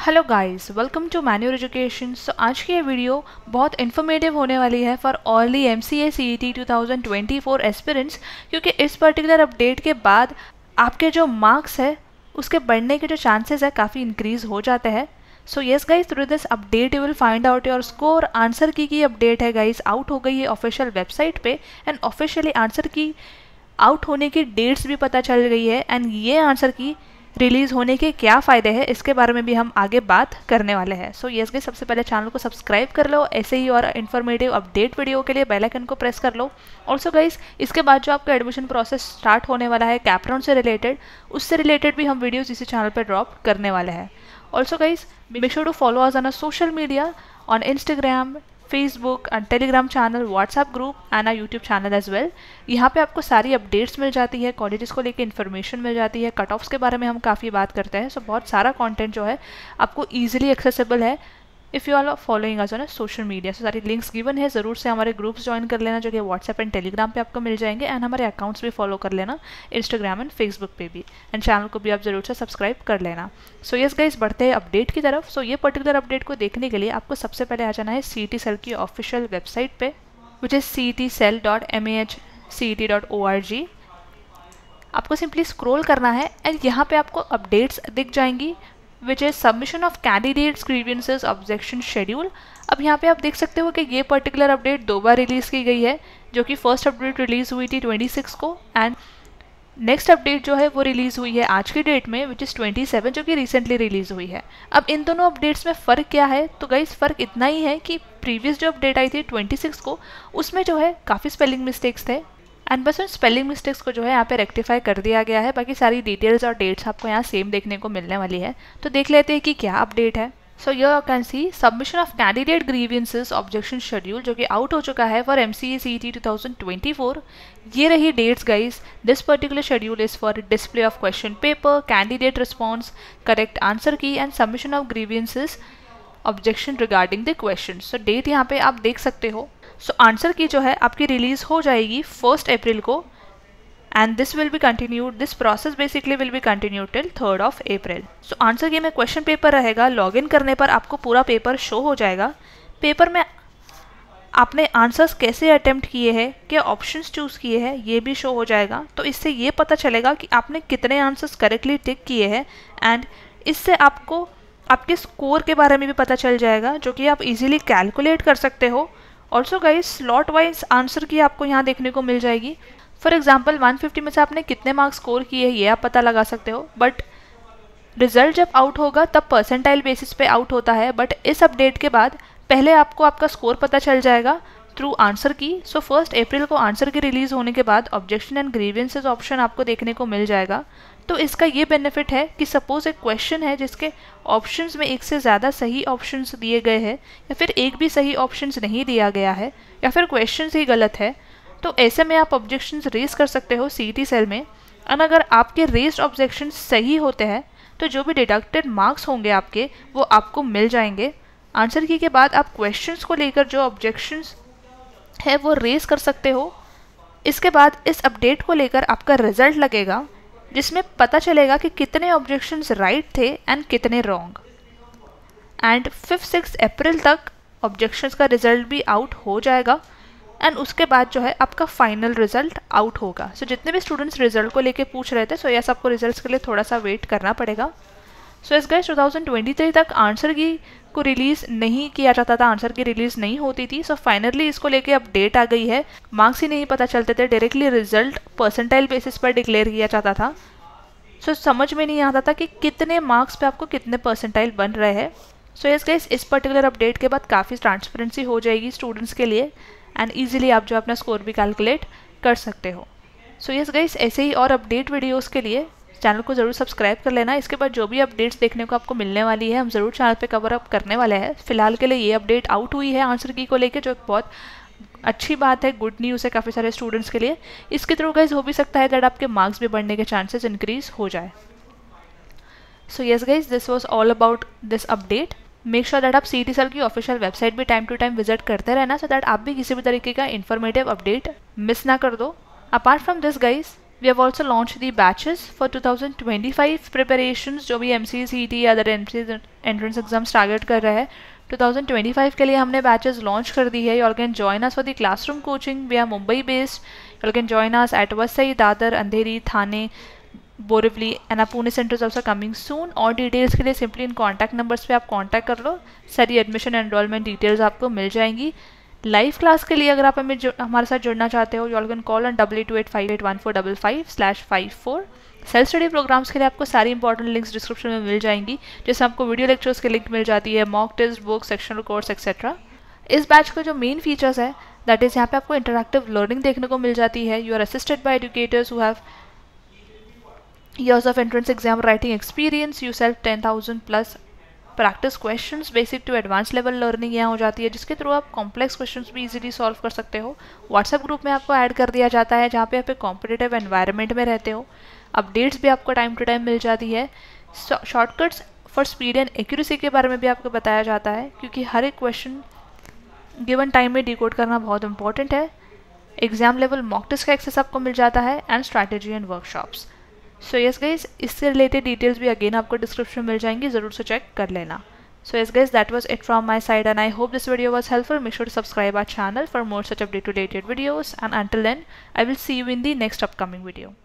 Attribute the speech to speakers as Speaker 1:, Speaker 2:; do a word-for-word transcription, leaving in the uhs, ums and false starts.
Speaker 1: Hello guys, welcome to Manure Education. So आज की ये वीडियो बहुत इन्फॉर्मेटिव होने वाली है for all the M C A C E T two thousand twenty four aspirants, क्योंकि इस पर्टिकुलर अपडेट के बाद आपके जो मार्क्स है उसके बढ़ने के जो चांसेस है काफ़ी इंक्रीज हो जाते हैं। So yes guys, through this update you will find out your score. Answer key की अपडेट है गाइस, आउट हो गई है ऑफिशियल वेबसाइट पे and officially answer key out होने की डेट्स भी पता चल गई है एंड ये आंसर की रिलीज़ होने के क्या फ़ायदे हैं इसके बारे में भी हम आगे बात करने वाले हैं। सो यस गाइस, सबसे पहले चैनल को सब्सक्राइब कर लो ऐसे ही और इन्फॉर्मेटिव अपडेट वीडियो के लिए बेल आइकन को प्रेस कर लो। ऑल्सो गाइस, इसके बाद जो आपका एडमिशन प्रोसेस स्टार्ट होने वाला है कैपराउंड से रिलेटेड, उससे रिलेटेड भी हम वीडियोज़ इसी चैनल पर ड्रॉप करने वाले हैं। Also guys, make sure to follow us on a social media on Instagram, Facebook and Telegram channel, WhatsApp group and uh YouTube channel as well. यहाँ पे आपको सारी अपडेट्स मिल जाती है, कॉलेजेस को लेकर इन्फॉर्मेशन मिल जाती है, कट ऑफ्स के बारे में हम काफ़ी बात करते हैं। सो so, बहुत सारा कंटेंट जो है आपको ईजिली एक्सेसिबल है if you are following us on social media. So सारी लिंक्स गिवन है, ज़रूर से हमारे ग्रुप्स ज्वाइन कर लेना जो कि व्हाट्सएप एंड टेलीग्राम पे आपको मिल जाएंगे एंड हमारे अकाउंट्स भी फॉलो कर लेना इंस्टाग्राम एंड फेसबुक पे भी, एंड चैनल को भी आप ज़रूर से सब्सक्राइब कर लेना। सो यस गाइस, बढ़ते हैं अपडेट की तरफ। सो so, ये पर्टिकुलर अपडेट को देखने के लिए आपको सबसे पहले आ जाना है सी ई टी सेल की ऑफिशियल वेबसाइट पे, which is C E T cell dot M A H C E T dot O R G. आपको सिंपली स्क्रॉल करना है एंड यहाँ पे आपको अपडेट्स दिख जाएंगी, which is submission of candidates grievances objection schedule. अब यहाँ पे आप देख सकते हो कि ये पर्टिकुलर अपडेट दो बार रिलीज़ की गई है, जो कि फर्स्ट अपडेट रिलीज़ हुई थी ट्वेंटी सिक्स को एंड नेक्स्ट अपडेट जो है वो रिलीज़ हुई है आज की डेट में, विच इज़ ट्वेंटी सेवन, जो कि रिसेंटली रिलीज़ हुई है। अब इन दोनों अपडेट्स में फ़र्क क्या है, तो गाइस फ़र्क इतना ही है कि प्रीवियस जो अपडेट आई थी ट्वेंटी सिक्स को, उसमें जो है काफ़ी स्पेलिंग मिस्टेक्स थे एंड बस उन स्पेलिंग मिस्टेक्स को जो है यहाँ पे रेक्टिफाई कर दिया गया है। बाकी सारी डिटेल्स और डेट्स आपको यहाँ सेम देखने को मिलने वाली है। तो देख लेते हैं कि क्या अपडेट है। So you can see submission of candidate grievances objection schedule, जो कि आउट हो चुका है for M C A C E T two thousand twenty four. ये रही dates guys. This particular schedule is for display of question paper, candidate response, correct answer key and submission of grievances objection regarding the question. So date यहाँ पे आप देख सकते हो। सो so, answer की जो है आपकी रिलीज़ हो जाएगी फर्स्ट अप्रैल को and this will be continued, this process basically will be continued till third of April. So answer key में क्वेश्चन पेपर रहेगा, लॉगिन करने पर आपको पूरा पेपर शो हो जाएगा। पेपर में आपने आंसर्स कैसे अटेम्प्ट किए हैं, क्या ऑप्शंस चूज़ किए हैं, ये भी शो हो जाएगा। तो इससे ये पता चलेगा कि आपने कितने आंसर्स करेक्टली टिक किए हैं एंड इससे आपको आपके स्कोर के बारे में भी पता चल जाएगा, जो कि आप इजीली कैलकुलेट कर सकते हो। Also guys, slot wise answer key आपको यहाँ देखने को मिल जाएगी। फॉर एग्जाम्पल वन फिफ्टी में से आपने कितने मार्क्स स्कोर किए हैं ये आप पता लगा सकते हो, बट रिजल्ट जब आउट होगा तब परसेंटाइल बेसिस पे आउट होता है। बट इस अपडेट के बाद पहले आपको आपका स्कोर पता चल जाएगा थ्रू आंसर की। सो फर्स्ट अप्रैल को आंसर की रिलीज़ होने के बाद ऑब्जेक्शन एंड ग्रीवेंसेस ऑप्शन आपको देखने को मिल जाएगा। तो इसका ये बेनिफिट है कि सपोज एक क्वेश्चन है जिसके ऑप्शंस में एक से ज़्यादा सही ऑप्शंस दिए गए हैं या फिर एक भी सही ऑप्शंस नहीं दिया गया है या फिर क्वेश्चन ही गलत है, तो ऐसे में आप ऑब्जेक्शंस रेज कर सकते हो सी ई टी सेल में। एंड अगर आपके रेज्ड ऑब्जेक्शंस सही होते हैं तो जो भी डिडक्टेड मार्क्स होंगे आपके वो आपको मिल जाएंगे। आंसर की के बाद आप क्वेश्चंस को लेकर जो ऑब्जेक्शंस है वो रेज कर सकते हो। इसके बाद इस अपडेट को लेकर आपका रिजल्ट लगेगा, जिसमें पता चलेगा कि कितने ऑब्जेक्शंस राइट थे एंड कितने wrong. And fifth six April तक ऑब्जेक्शंस का रिजल्ट भी आउट हो जाएगा एंड उसके बाद जो है आपका फाइनल रिजल्ट आउट होगा। सो so, जितने भी स्टूडेंट्स रिजल्ट को लेके पूछ रहे थे, सो so, यस आपको रिजल्ट्स के लिए थोड़ा सा वेट करना पड़ेगा। So yes guys, two thousand twenty three तक आंसर की को रिलीज़ नहीं किया जाता था, आंसर की रिलीज़ नहीं होती थी। सो so, फाइनली इसको लेके अपडेट आ गई है। मार्क्स ही नहीं पता चलते थे, डायरेक्टली रिजल्ट परसेंटाइल बेसिस पर डिक्लेयर किया जाता था। सो so, समझ में नहीं आता था कि कितने मार्क्स पे आपको कितने परसेंटाइल बन रहे हैं। सो यस गाइस, इस पर्टिकुलर अपडेट के बाद काफ़ी ट्रांसपेरेंसी हो जाएगी स्टूडेंट्स के लिए एंड ईजिली आप जो अपना स्कोर भी कैलकुलेट कर सकते हो। सो यस गाइस, ऐसे ही और अपडेट वीडियोज़ के लिए चैनल को ज़रूर सब्सक्राइब कर लेना। इसके बाद जो भी अपडेट्स देखने को आपको मिलने वाली है हम ज़रूर चैनल पे कवर अप करने वाले हैं। फिलहाल के लिए ये अपडेट आउट हुई है आंसर की को लेके, जो एक बहुत अच्छी बात है, गुड न्यूज़ है काफ़ी सारे स्टूडेंट्स के लिए। इसके थ्रू गाइस हो भी सकता है दैट आपके मार्क्स भी बढ़ने के चांसेस इंक्रीज हो जाए। So yes guys, this was all about this update. Make sure that आप सी ई टी सेल की ऑफिशियल वेबसाइट भी टाइम टू टाइम विजिट करते रहना, सो दैट आप भी किसी भी तरीके का इन्फॉर्मेटिव अपडेट मिस ना कर दो। Apart from this guys, we have also launch the batches for two thousand twenty five preparations, जो भी M C A C E T या अदर एंट्रेंस एग्जाम्स टारगेट कर रहे हैं। टू थाउजेंड ट्वेंटी फाइव के लिए हमने बैचेस लॉन्च कर दी है। You all can join us for the classroom coaching. We are Mumbai based. You all can join us at Vasai, Dadar, Andheri, Thane, Borivali and our Pune centres also coming soon. और डिटेल्स के लिए simply in contact numbers पे आप contact कर लो, सारी एडमिशन एनरोलमेंट डिटेल्स आपको मिल जाएंगी। Live class के लिए अगर आप हमें हमारे साथ जुड़ना चाहते हो, you all can call on double eight two eight five eight one four double five slash five four. Self study programmes के लिए आपको सारी इंपॉर्टेंट लिंक्स डिस्क्रिप्शन में मिल जाएंगी, जैसे आपको वीडियो लेक्चर्स के लिंक मिल जाती है, mock test, book, sectional course etcetera. इस बैच का जो मेन फीचर्स है दैट इज़ यहाँ पे आपको इंटरैक्टिव लर्निंग देखने को मिल जाती है। You are assisted by educators who have years of entrance exam writing experience, you self ten thousand plus practice questions, basic to advanced level learning यहाँ हो जाती है, जिसके थ्रू आप complex questions भी easily solve कर सकते हो। व्हाट्सएप ग्रुप में आपको ऐड कर दिया जाता है, जहाँ पे आप एक कॉम्पिटिटिव एनवायरनमेंट में रहते हो। अपडेट्स भी आपको टाइम टू टाइम मिल जाती है। Shortcuts for speed and accuracy के बारे में भी आपको बताया जाता है, क्योंकि हर एक क्वेश्चन गिवन टाइम में डिकोड करना बहुत इंपॉर्टेंट है। एग्जाम लेवल मॉक टेस्ट का एक्सेस आपको मिल जाता है and strategy and workshops. So yes guys, इससे रिलेटेड डिटेल्स भी अगेन आपको डिस्क्रिप्शन में मिल जाएंगी, ज़रूर से चेक कर लेना। So yes guys, that was it from my side and I hope this video was helpful. Make sure to subscribe our channel for more such update related videos and until then I will see you in the next upcoming video.